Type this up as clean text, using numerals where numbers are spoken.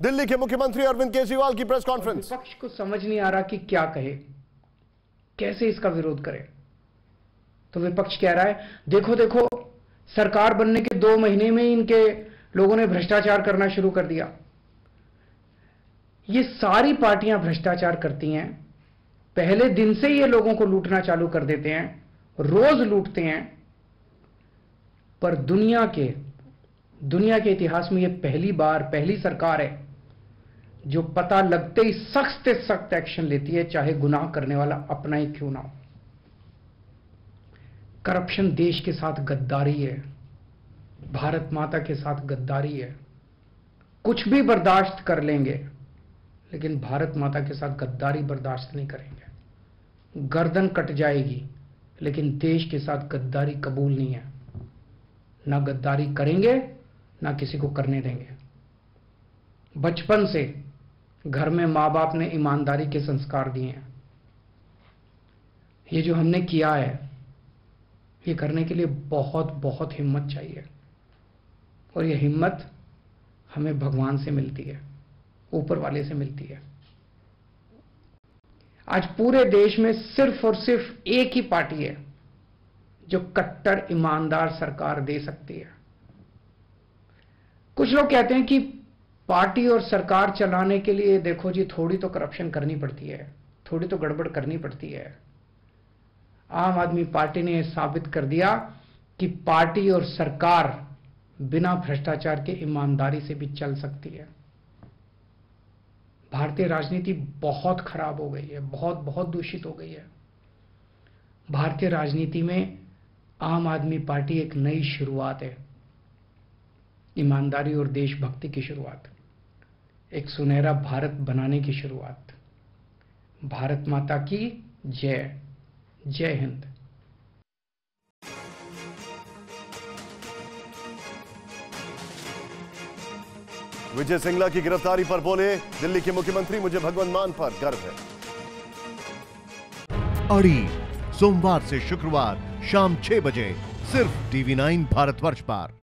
दिल्ली के मुख्यमंत्री अरविंद केजरीवाल की प्रेस कॉन्फ्रेंस। विपक्ष को समझ नहीं आ रहा कि क्या कहे, कैसे इसका विरोध करे। तो विपक्ष कह रहा है देखो देखो, सरकार बनने के 2 महीने में ही इनके लोगों ने भ्रष्टाचार करना शुरू कर दिया। ये सारी पार्टियां भ्रष्टाचार करती हैं, पहले दिन से ये लोगों को लूटना चालू कर देते हैं, रोज लूटते हैं। पर दुनिया के इतिहास में ये पहली सरकार है जो पता लगते ही सख्त से सख्त एक्शन लेती है, चाहे गुनाह करने वाला अपना ही क्यों ना हो। करप्शन देश के साथ गद्दारी है, भारत माता के साथ गद्दारी है। कुछ भी बर्दाश्त कर लेंगे, लेकिन भारत माता के साथ गद्दारी बर्दाश्त नहीं करेंगे। गर्दन कट जाएगी, लेकिन देश के साथ गद्दारी कबूल नहीं है। ना गद्दारी करेंगे, ना किसी को करने देंगे। बचपन से घर में मां बाप ने ईमानदारी के संस्कार दिए हैं। ये जो हमने किया है, ये करने के लिए बहुत बहुत हिम्मत चाहिए, और ये हिम्मत हमें भगवान से मिलती है, ऊपर वाले से मिलती है। आज पूरे देश में सिर्फ और सिर्फ एक ही पार्टी है जो कट्टर ईमानदार सरकार दे सकती है। कुछ लोग कहते हैं कि पार्टी और सरकार चलाने के लिए देखो जी, थोड़ी तो करप्शन करनी पड़ती है, थोड़ी तो गड़बड़ करनी पड़ती है। आम आदमी पार्टी ने यह साबित कर दिया कि पार्टी और सरकार बिना भ्रष्टाचार के ईमानदारी से भी चल सकती है। भारतीय राजनीति बहुत खराब हो गई है, बहुत बहुत दूषित हो गई है। भारतीय राजनीति में आम आदमी पार्टी एक नई शुरुआत है, ईमानदारी और देशभक्ति की शुरुआत, एक सुनहरा भारत बनाने की शुरुआत। भारत माता की जय। जय हिंद। विजय सिंगला की गिरफ्तारी पर बोले दिल्ली के मुख्यमंत्री, मुझे भगवंत मान पर गर्व है। अड़ी सोमवार से शुक्रवार शाम 6 बजे सिर्फ TV9 भारतवर्ष पर।